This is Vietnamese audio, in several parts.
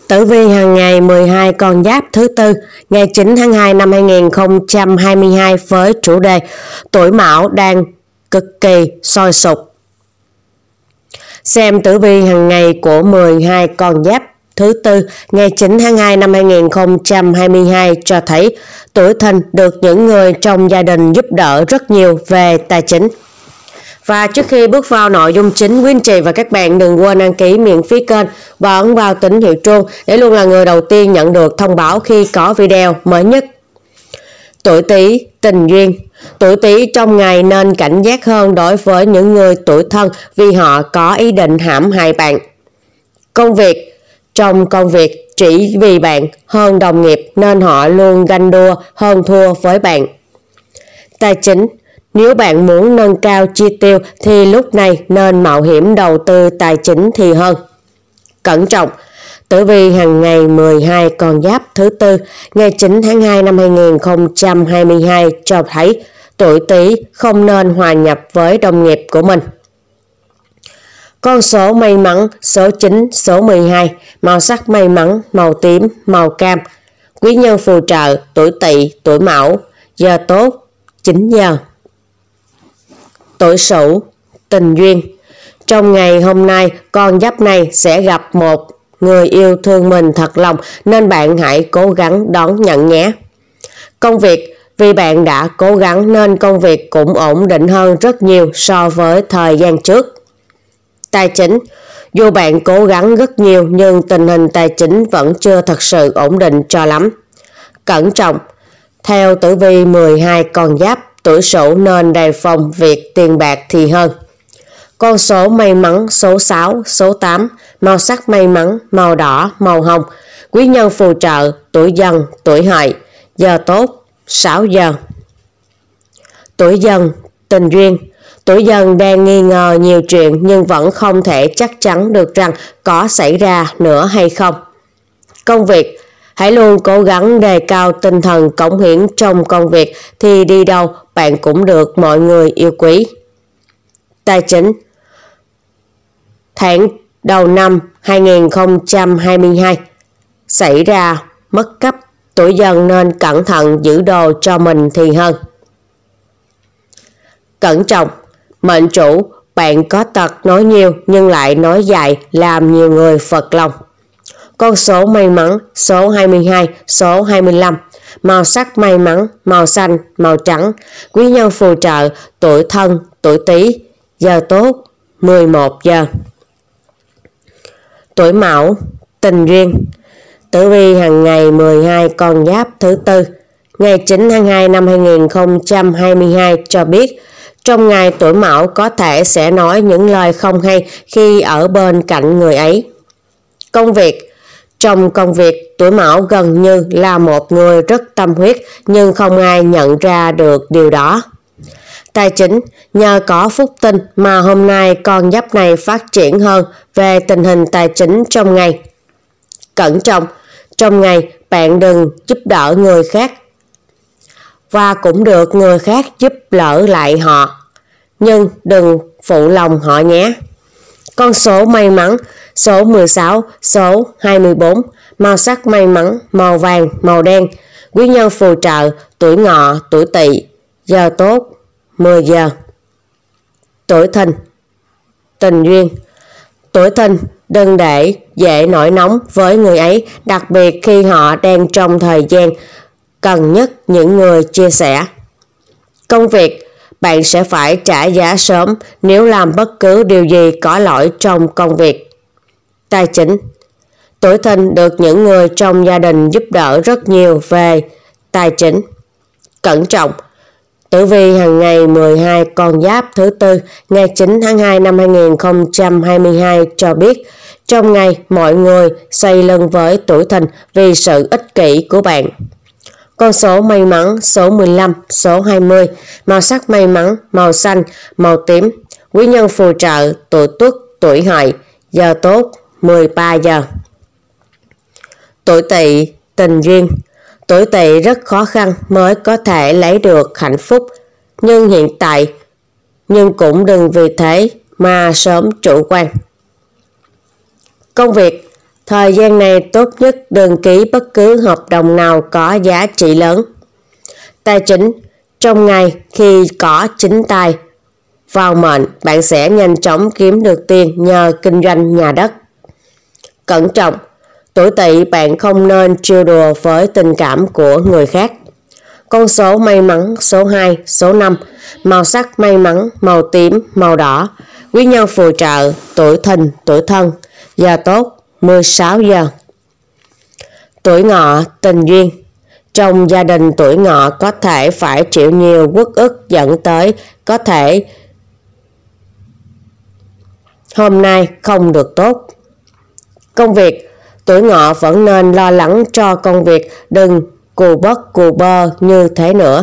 Tử vi hàng ngày 12 con giáp thứ tư ngày 9 tháng 2 năm 2022 với chủ đề tuổi Mão đang cực kỳ sôi sục. Xem tử vi hàng ngày của 12 con giáp thứ tư ngày 9 tháng 2 năm 2022 cho thấy tuổi Thìn được những người trong gia đình giúp đỡ rất nhiều về tài chính. Và trước khi bước vào nội dung chính, quý anh chị và các bạn đừng quên đăng ký miễn phí kênh và ấn vào tín hiệu chuông để luôn là người đầu tiên nhận được thông báo khi có video mới nhất. Tuổi Tý tình duyên. Tuổi Tý trong ngày nên cảnh giác hơn đối với những người tuổi Thân vì họ có ý định hãm hại bạn. Công việc. Trong công việc chỉ vì bạn hơn đồng nghiệp nên họ luôn ganh đua hơn thua với bạn. Tài chính. Nếu bạn muốn nâng cao chi tiêu thì lúc này nên mạo hiểm đầu tư tài chính thì hơn. Cẩn trọng. Tử vi hàng ngày 12 con giáp thứ tư ngày 9 tháng 2 năm 2022 cho thấy tuổi Tý không nên hòa nhập với đồng nghiệp của mình. Con số may mắn số 9, số 12, màu sắc may mắn màu tím, màu cam. Quý nhân phù trợ tuổi Tỵ, tuổi Mão, giờ tốt 9 giờ. Tuổi Sửu tình duyên. Trong ngày hôm nay, con giáp này sẽ gặp một người yêu thương mình thật lòng nên bạn hãy cố gắng đón nhận nhé. Công việc. Vì bạn đã cố gắng nên công việc cũng ổn định hơn rất nhiều so với thời gian trước. Tài chính. Dù bạn cố gắng rất nhiều nhưng tình hình tài chính vẫn chưa thật sự ổn định cho lắm. Cẩn trọng. Theo tử vi 12 con giáp, tuổi Sửu nên đề phòng việc tiền bạc thì hơn. Con số may mắn số 6, số 8, màu sắc may mắn màu đỏ, màu hồng. Quý nhân phù trợ tuổi Dần, tuổi Hợi, giờ tốt 6 giờ. Tuổi Dần tình duyên. Tuổi Dần đang nghi ngờ nhiều chuyện nhưng vẫn không thể chắc chắn được rằng có xảy ra nữa hay không. Công việc. Hãy luôn cố gắng đề cao tinh thần cống hiến trong công việc thì đi đâu bạn cũng được mọi người yêu quý. Tài chính. Tháng đầu năm 2022 xảy ra mất cắp, tuổi Dần nên cẩn thận giữ đồ cho mình thì hơn. Cẩn trọng. Mệnh chủ, bạn có tật nói nhiều nhưng lại nói dài làm nhiều người phật lòng. Con số may mắn số 22, số 25, màu sắc may mắn màu xanh, màu trắng. Quý nhân phù trợ tuổi Thân, tuổi Tý, giờ tốt 11 giờ. Tuổi Mão tình duyên. Tử vi hàng ngày 12 con giáp thứ tư ngày 9 tháng 2 năm 2022 cho biết trong ngày tuổi Mão có thể sẽ nói những lời không hay khi ở bên cạnh người ấy. Công việc. Trong công việc, tuổi Mão gần như là một người rất tâm huyết nhưng không ai nhận ra được điều đó. Tài chính. Nhờ có phúc tinh mà hôm nay con giáp này phát triển hơn về tình hình tài chính trong ngày. Cẩn trọng. Trong ngày, bạn đừng giúp đỡ người khác và cũng được người khác giúp đỡ lại họ, nhưng đừng phụ lòng họ nhé. Con số may mắn số 16, số 24, màu sắc may mắn màu vàng, màu đen. Quý nhân phù trợ tuổi Ngọ, tuổi Tỵ, giờ tốt 10 giờ. Tuổi Thìn tình duyên. Tuổi Thìn đừng để dễ nổi nóng với người ấy, đặc biệt khi họ đang trong thời gian cần nhất những người chia sẻ. Công việc. Bạn sẽ phải trả giá sớm nếu làm bất cứ điều gì có lỗi trong công việc. Tài chính. Tuổi Thìn được những người trong gia đình giúp đỡ rất nhiều về tài chính. Cẩn trọng. Tử vi hàng ngày 12 con giáp thứ tư ngày 9 tháng 2 năm 2022 cho biết trong ngày mọi người xoay lưng với tuổi Thìn vì sự ích kỷ của bạn. Con số may mắn số 15, số 20, màu sắc may mắn màu xanh, màu tím. Quý nhân phù trợ tuổi Tuất, tuổi Hợi, giờ tốt 13 giờ. Tuổi Tỵ tình duyên. Tuổi Tỵ rất khó khăn mới có thể lấy được hạnh phúc, nhưng cũng đừng vì thế mà sớm chủ quan. Công việc. Thời gian này tốt nhất đừng ký bất cứ hợp đồng nào có giá trị lớn. Tài chính. Trong ngày khi có chính tài vào mệnh, bạn sẽ nhanh chóng kiếm được tiền nhờ kinh doanh nhà đất. Cẩn trọng. Tuổi Tỵ, bạn không nên trêu đùa với tình cảm của người khác. Con số may mắn số 2, số 5. Màu sắc may mắn màu tím, màu đỏ. Quý nhân phù trợ tuổi Thìn, tuổi Thân. Giờ tốt 16 giờ. Tuổi Ngọ, tình duyên. Trong gia đình tuổi Ngọ có thể phải chịu nhiều uất ức dẫn tới có thể hôm nay không được tốt. Công việc. Tuổi Ngọ vẫn nên lo lắng cho công việc, đừng cù bất cù bơ như thế nữa.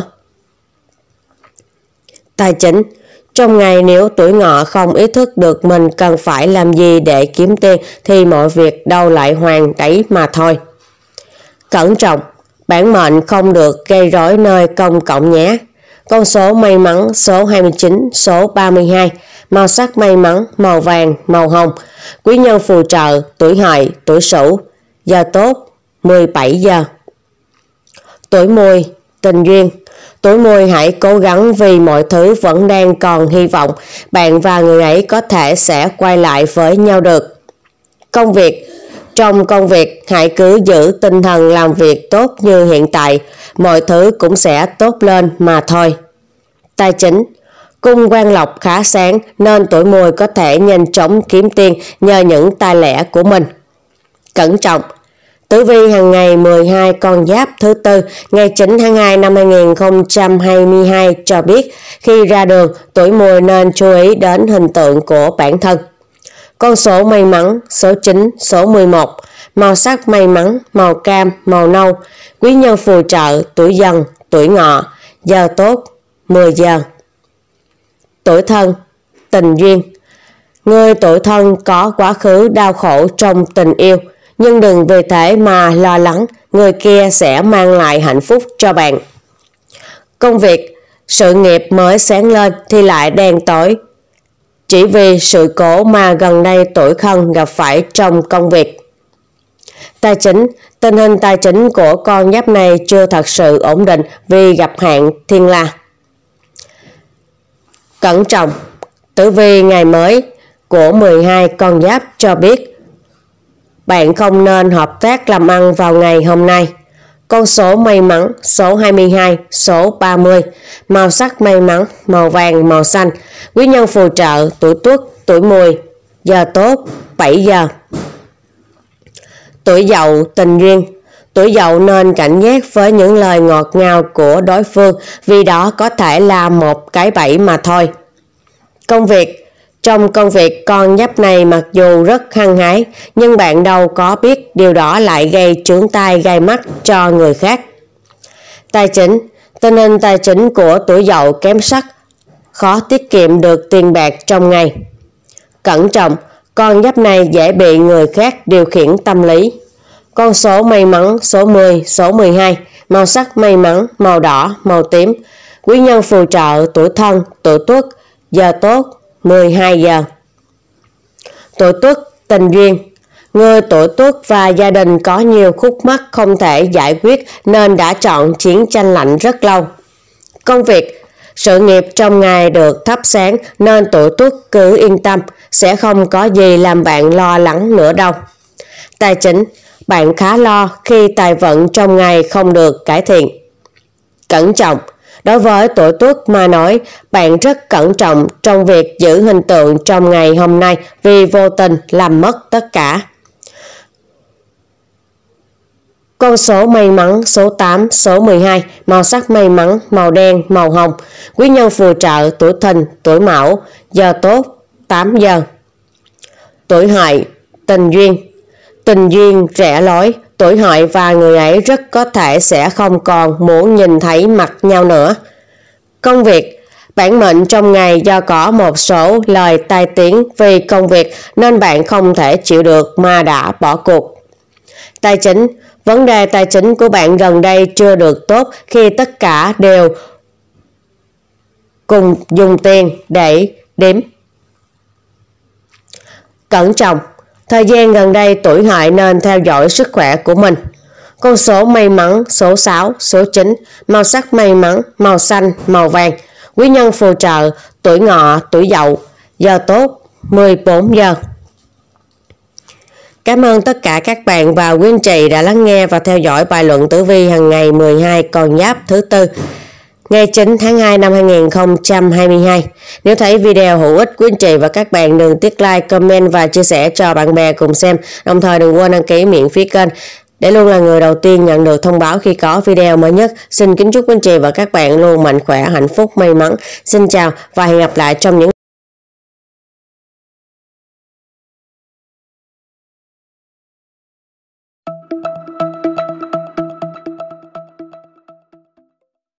Tài chính. Trong ngày nếu tuổi Ngọ không ý thức được mình cần phải làm gì để kiếm tiền thì mọi việc đâu lại hoàn đấy mà thôi. Cẩn trọng. Bản mệnh không được gây rối nơi công cộng nhé. Con số may mắn số 29, số 32. Màu sắc may mắn màu vàng, màu hồng. Quý nhân phù trợ tuổi Hợi, tuổi Sửu. Giờ tốt 17 giờ. Tuổi Mùi, tình duyên. Tuổi Mùi hãy cố gắng vì mọi thứ vẫn đang còn hy vọng. Bạn và người ấy có thể sẽ quay lại với nhau được. Công việc. Trong công việc, hãy cứ giữ tinh thần làm việc tốt như hiện tại. Mọi thứ cũng sẽ tốt lên mà thôi. Tài chính. Cung quan lộc khá sáng nên tuổi Mùi có thể nhanh chóng kiếm tiền nhờ những tài lẻ của mình. Cẩn trọng. Tử vi hàng ngày 12 con giáp thứ Tư ngày 9 tháng 2 năm 2022 cho biết khi ra đường tuổi Mùi nên chú ý đến hình tượng của bản thân. Con số may mắn số 9, số 11. Màu sắc may mắn màu cam, màu nâu. Quý nhân phù trợ tuổi Dần, tuổi Ngọ. Giờ tốt 10 giờ. Tuổi Thân, tình duyên. Người tuổi Thân có quá khứ đau khổ trong tình yêu, nhưng đừng vì thế mà lo lắng, người kia sẽ mang lại hạnh phúc cho bạn. Công việc. Sự nghiệp mới sáng lên thì lại đen tối, chỉ vì sự cố mà gần đây tuổi Thân gặp phải trong công việc. Tài chính. Tình hình tài chính của con giáp này chưa thật sự ổn định vì gặp hạn thiên la. Cẩn trọng. Tử vi ngày mới của 12 con giáp cho biết bạn không nên hợp tác làm ăn vào ngày hôm nay. Con số may mắn số 22, số 30. Màu sắc may mắn màu vàng, màu xanh. Quý nhân phù trợ tuổi Tuất, tuổi Mùi. Giờ tốt 7 giờ. Tuổi Dậu, tình duyên. Tuổi Dậu nên cảnh giác với những lời ngọt ngào của đối phương vì đó có thể là một cái bẫy mà thôi. Công việc. Trong công việc con giáp này mặc dù rất hăng hái nhưng bạn đâu có biết điều đó lại gây chướng tai gai mắt cho người khác. Tài chính. Tình hình tài chính của tuổi Dậu kém sắc, khó tiết kiệm được tiền bạc trong ngày. Cẩn trọng. Con giáp này dễ bị người khác điều khiển tâm lý. Con số may mắn số 10, số 12. Màu sắc may mắn màu đỏ, màu tím. Quý nhân phù trợ tuổi Thân, tuổi Tuất. Giờ tốt 12 giờ. Tuổi Tuất, tình duyên. Người tuổi Tuất và gia đình có nhiều khúc mắc không thể giải quyết nên đã chọn chiến tranh lạnh rất lâu. Công việc. Sự nghiệp trong ngày được thắp sáng nên tuổi Tuất cứ yên tâm, sẽ không có gì làm bạn lo lắng nữa đâu. Tài chính. Bạn khá lo khi tài vận trong ngày không được cải thiện. Cẩn trọng. Đối với tuổi Tuất mà nói, bạn rất cẩn trọng trong việc giữ hình tượng trong ngày hôm nay vì vô tình làm mất tất cả. Con số may mắn số 8, số 12. Màu sắc may mắn màu đen, màu hồng. Quý nhân phù trợ tuổi Thìn, tuổi Mão. Giờ tốt 8 giờ. Tuổi Hợi, tình duyên. Tình duyên rẽ lối, tuổi Hợi và người ấy rất có thể sẽ không còn muốn nhìn thấy mặt nhau nữa. Công việc. Bản mệnh trong ngày do có một số lời tai tiếng vì công việc nên bạn không thể chịu được mà đã bỏ cuộc. Tài chính. Vấn đề tài chính của bạn gần đây chưa được tốt khi tất cả đều cùng dùng tiền để đếm. Cẩn trọng. Thời gian gần đây tuổi Hợi nên theo dõi sức khỏe của mình. Con số may mắn số 6, số 9, màu sắc may mắn màu xanh, màu vàng. Quý nhân phù trợ tuổi Ngọ, tuổi Dậu. Giờ tốt 14 giờ. Cảm ơn tất cả các bạn và quý anh chị đã lắng nghe và theo dõi bài luận tử vi hàng ngày 12 con giáp thứ tư, ngày 9 tháng 2 năm 2022. Nếu thấy video hữu ích, quý anh chị và các bạn đừng tiếc like, comment và chia sẻ cho bạn bè cùng xem. Đồng thời đừng quên đăng ký miễn phí kênh để luôn là người đầu tiên nhận được thông báo khi có video mới nhất. Xin kính chúc quý anh chị và các bạn luôn mạnh khỏe, hạnh phúc, may mắn. Xin chào và hẹn gặp lại trong những